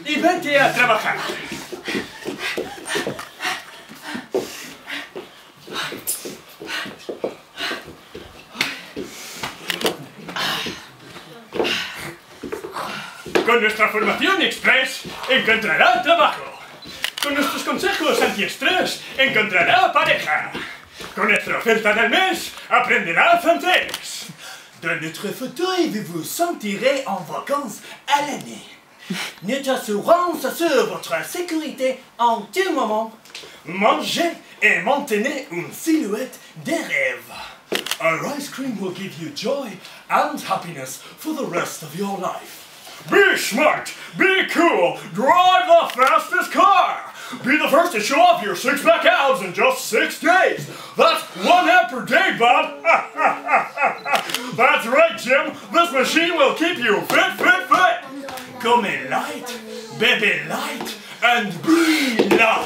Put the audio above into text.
y vete a trabajar. Con nuestra formación express encontrará trabajo. Con nuestros consejos antiestrés encontrará pareja. Con nuestra oferta del mes aprenderá francés. Dans notre fauteuil, vous vous sentirez en vacances à l'année. Notre assurance assure votre sécurité en tout moment. Mangez et maintenez une silhouette de rêve. Our ice cream will give you joy and happiness for the rest of your life. Be smart, be cool, drive the fastest car. Be the first to show off your six-pack abs in just 6 days. That's 1 app per day, bud. That's right, Jim. This machine will keep you fit. Come in light, baby light, and be light.